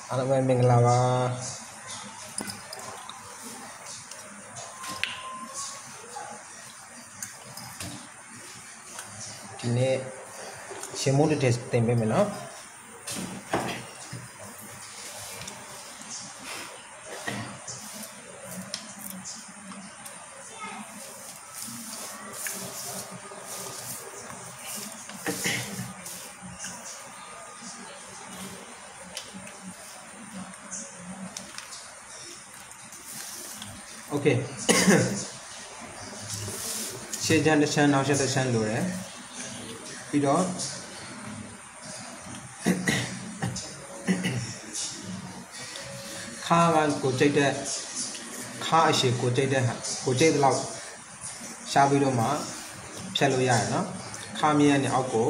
အားလုံးပဲမင်္ဂလာပါဒီနေ့ရှင်မိုးတစ်ထည့်တင်ပေးမယ်နော်โอเคရှေ့ချမ်းတစ်ချမ်းနောက်တစ်ချမ်းလိုတယ်ပြီးတော့ခါကကိုကြိတ်တဲ့ခါအရှိကိုကြိတ်တဲ့ဟာကိုကြိတ်တဲ့လောက်ရှားပြီးတော့မှဖြတ်လို့ရတယ်နော်ခါမြင်းနဲ့အောက်ကို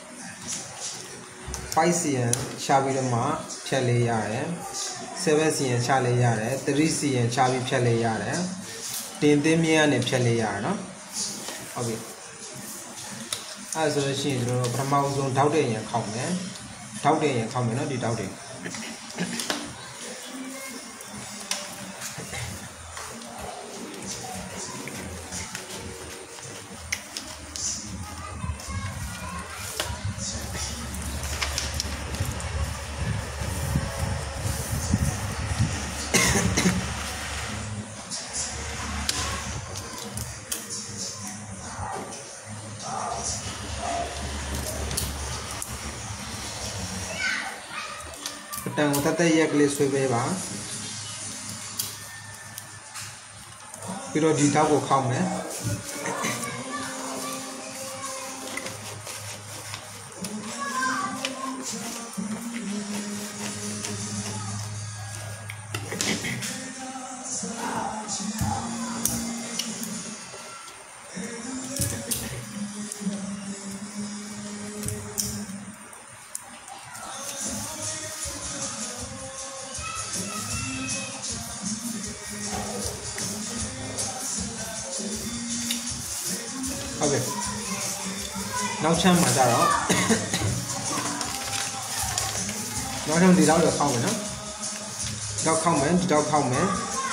5 cm ရှားပြီးတော့မှဖြတ်လေးရတယ်7 cm ချလေးရတယ်3 cm ချပြီးဖြတ်လေးရတယ်တင်သင်းမြင်းနဲ့ဖြတ်လေးရတယ်နော်ဟုတ်ပြီအဲ့ဆိုလို့ရှိရင်တို့ပထမဆုံးထောက်တဲ့ရင်ခောက်မယ်ထောက်တဲ့ရင်ခောက်မယ်နော်ဒီထောက်တဲ့တန်ကိုတသက်ရက်ကလေးဆွဲပေးပါပြီးတော့ဒီထောက်ကိုခောက်မယ်ဟုတ်ကဲ့နောက်ချမ်းမှာကြတော့နောက်ချမ်းဒီတော့ခောက်မယ်နော်ဒီတော့ခောက်မယ်ဒီတော့ခောက်မယ်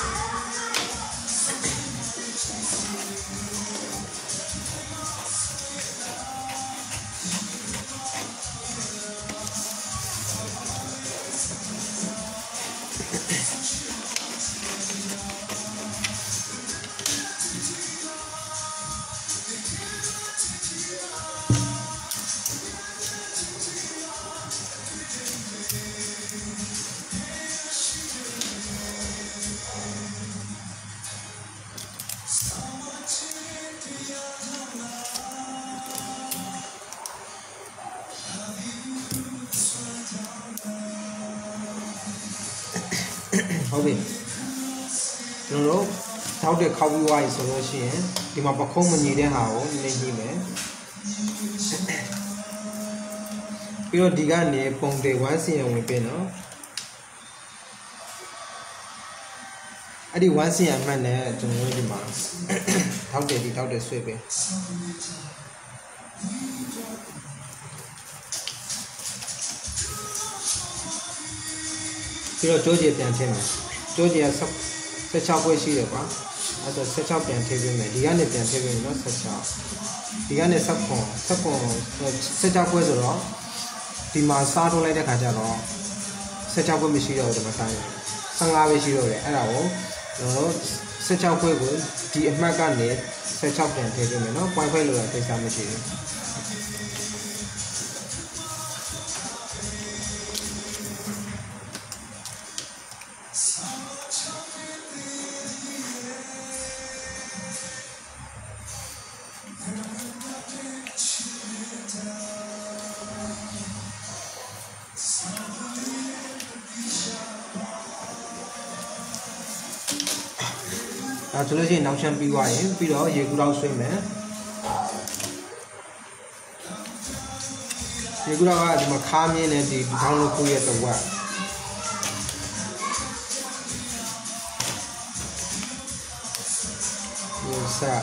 ဟုတ်ပြီကျွန်တော်တို့ထောက်တဲ့ခောက်ပြီးသွားပြီဆိုလို့ရှိရင်ဒီမှာပခုံးမညီတဲ့ဟာကိုနည်းနည်းညှိမယ်ပြီးတော့ဒီကနေပုံတွေ1 cm ဝင်ပေးနော်အဲ့ဒီ1 cm မှတ်နဲ့ကျွန်တော်တို့ဒီမှာထောက်တဲ့ဆွဲပေးပြီးတော့ကြိုးကြီးပြန်ထည့်မယ်ကြိုးကြီးက16ပွဲရှိတယ်ကွာအဲ့တော့16ပြန်ထည့်ပေးမယ်ဒီကနေပြန်ထည့်ပေးမယ်နော်16ဒီကနေ16ပွဲဆိုတော့ဒီမှာစားထုတ်လိုက်တဲ့ခါကျတော့16ပွဲမရှိတော့ဘူးဒီမှာတိုင်း15ပဲရှိတော့တယ်အဲ့ဒါကိုကျွန်တော်16ပွဲကိုဒီအမှတ်ကနေ16ပြန်ထည့်ပေးမယ်နော် point ခွဲလို့ရကိစ္စမရှိဘူးအဲ့ဆိုလို့ရှိရင်နောက်ချမ်းပြီးသွားရင်ပြီးတော့ရေကူးတော့ဆွဲမယ်ရေကူးတော့ကဒီမှာခါမြင်းနဲ့ဒီထောင်းလို့ခိုးရတဲ့ဝက်ရေဆက်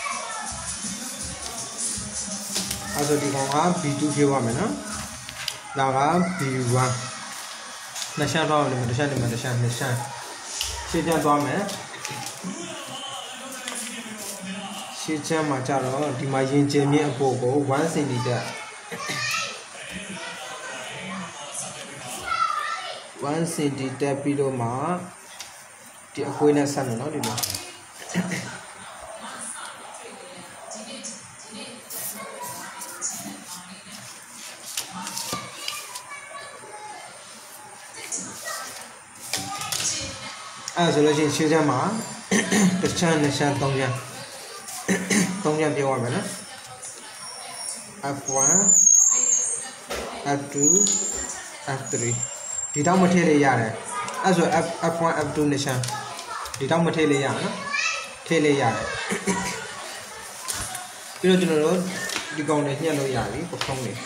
Also die Konrad, wie du hier war, ne? 나가 B1 나샤 나오면 나샤 시장 도하면 시장 맞아로 디마진 재미 보고 1 cm 1 cm 비로마 디 아코이나 산노 너 디마အဲ့ဆိုလို့ရှိရင်ရှင်းချမ်းမှာတစ်ချမ်းနှစ်ချမ်းသုံးချမ်းပြောရမယ်နော် F1 F2 F3 ဒီတော့မထည့်လေးရတယ်အဲ့ဆို F1 F2 နှစ်ချမ်းဒီတော့မထည့်လေးရနော်ထည့်လေးရတယ်ပြီးတော့ကျွန်တော်တို့ဒီကောင်တွေညှက်လို့ရပြီပခုံးတွေ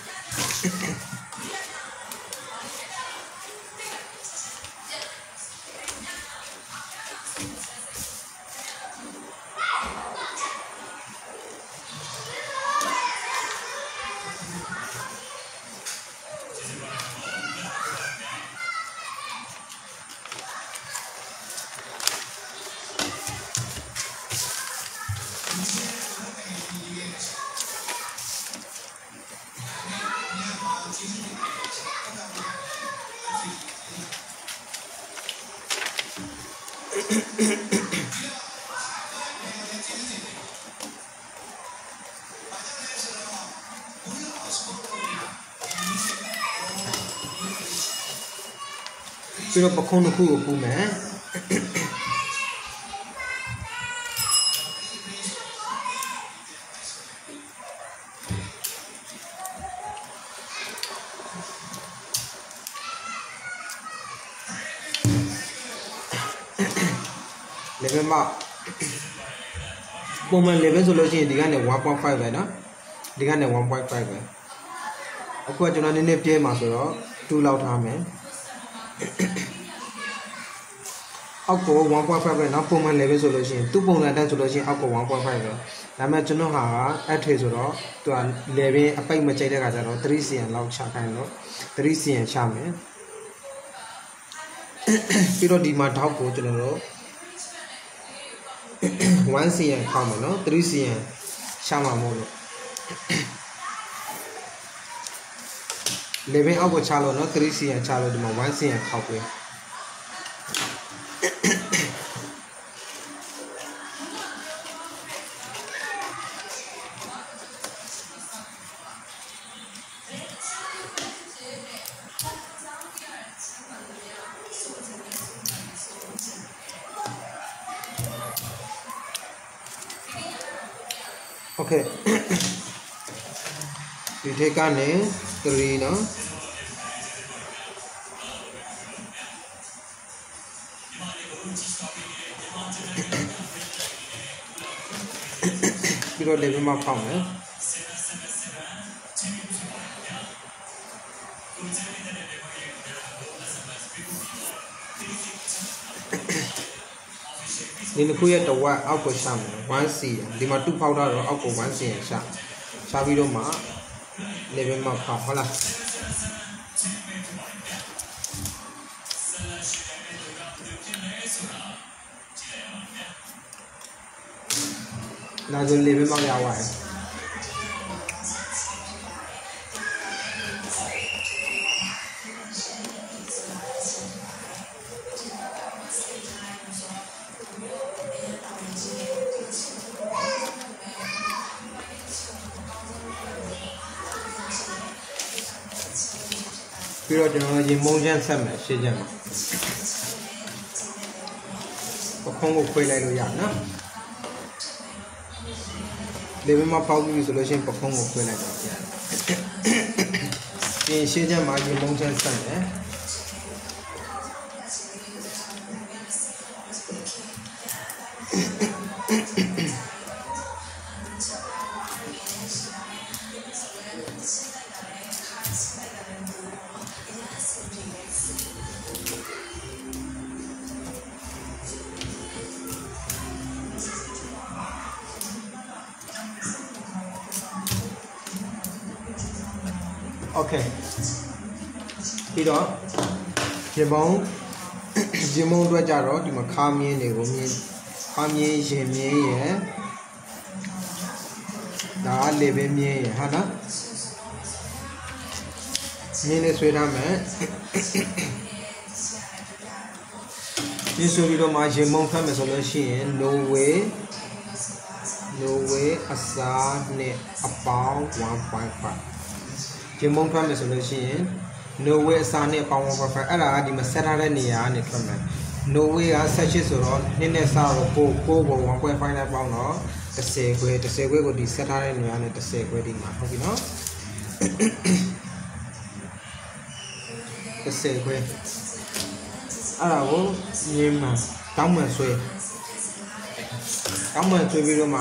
ပြီးတော့ပခုံးတစ်ခုကိုပူးမယ်လေဗယ်မှာပုံမှန်လေဗယ်ဆိုလို့ရှိရင်ဒီကနေ 1.5 ပဲเนาะဒီကနေ 1.5 ပဲအခုကကျွန်တော်နည်းနည်းပြဲမှာဆိုတော့2လောက်ထားမယ်အောက်ကို 1.5 ပဲเนาะပုံမှန် level ဆိုလို့ရှိရင်သူ့ပုံစံတက်ဆိုလို့ရှိရင်အောက်ကို 1.5 ပဲဒါပေမဲ့ကျွန်တော်ဟာအထွေဆိုတော့သူက level အပိတ်မကျိတ်တဲ့ခါကျတော့ 3cm လောက်ချခိုင်းတော့ 3cm ချမယ်ပြီးတော့ဒီမှာထောက်ကိုကျွန်တော်တို့ 1cm ခေါက်မယ်เนาะ 3cm ချမှာမို့လို့ level အောက်ကိုချလို့เนาะ 3cm ချလို့ဒီမှာ 1cm ခေါက်ပေးโอเคဒီထက်ကနေ3เนาะပြီးတော့ level မှာဖောက်မယ်ဒီနှစ်ခုရဲ့တဝက်အောက်ကိုရှာမယ် 1cm ဒီမှာ2ဖောက်ထားတော့အောက်ကို 1cm ရှာပြီးတော့မှ level မှာဖောက်ဟုတ်လားနာဇို level မှာရသွားတယ်ပြီးတော့ကျွန်တော်ရေမုံချမ်းဆက်မယ်ရှင်းချမ်းမှာပခုံးကိုခွေးလိုက်လို့ရနော်လေဘယ်မှာပေါက်ပြီးဆိုလို့ရှိရင်ပခုံးကိုခွေးလိုက်တော့ပြင်ရှင်းချမ်းမှာရေမုံချမ်းဆက်မယ်Okay. ပြီးတော့ရေမုံအတွက်ကြတော့ဒီမှာခါမြင်းတွေကိုမြင်းခါမြင်းရင်မြင်းရယ်ဒါလေပဲမြင်းရယ်ဟာနော်မြင်းလေးဆွဲထားမယ်ဒီဆိုပြီးတော့မှရေမုံဖတ်မယ်ဆိုလို့ရှိရင် no way အစားနဲ့အပေါင်း 1.5 ရေမုံဖတ်မယ်ဆိုလို့ရှိရင် no way အစားနဲ့အပေါင်း 1.5 အဲ့ဒါကဒီမှာဆက်ထားတဲ့နေရာကနေထွက်မယ် no way ကဆက်ရှိဆိုတော့နည်းနည်းစားတော့ကိုပုံ 1.5 နဲ့ပေါင်းတော့10ခွဲကိုဒီဆက်ထားတဲ့နေရာနဲ့10ခွဲဒီမှာဟုတ်ပြီနော်10ခွဲအဲ့ဒါကိုမြင်းမှာတောင်းမှန်ဆွဲပြီးတော့မှ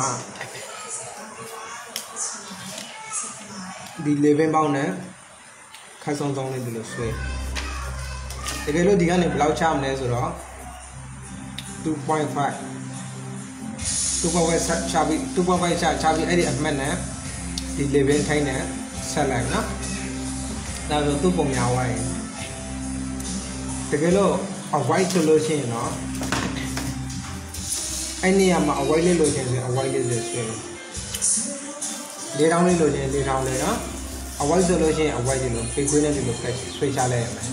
ဒီ 11 ပေါင်းနဲ့ခက်ဆုံးလေးဒီလိုဆွဲတကယ်လို့ဒီကနေဘယ်လောက်ချမလဲဆိုတော့ 2.5 ချပြီးအဲ့ဒီအမှတ်နဲ့ဒီ 11 ထိုင်းနဲ့ဆက်လိုက်နော်ဒါဆိုသူ့ပုံများဝိုင်းတကယ်လို့ avoid ဆိုလို့ရှိရင်တော့အဲ့နေရာမှာ avoid လေးလို့ချင်းဆို avoid လေးဆွဲ4000လေးလို့ချင်း4000လေးနော် avoid ဆိုလို့ရှိရင် avoid လေးလို့ပိတ်ခွေးနဲ့ဒီလိုဆွဲချလိုက်ရမယ်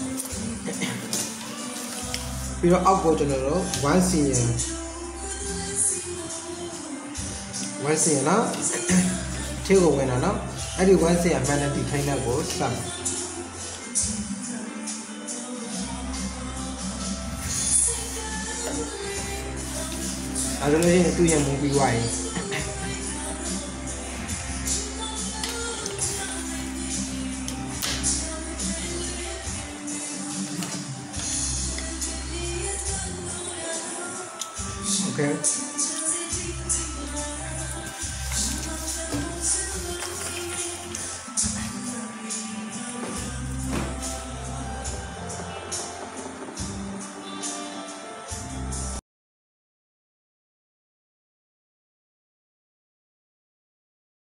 ပြီးတော့အောက်ကိုကျွန်တော်တို့1 cm နော်ထဲကိုဝင်တာနော်အဲ့ဒီ1 cm မှန်တဲ့ဒီထိုင်းတဲ့ကိုစမ်းအဲ့ဒါလည်းသူ့ရဲ့မူပြီးွားရင်โอเค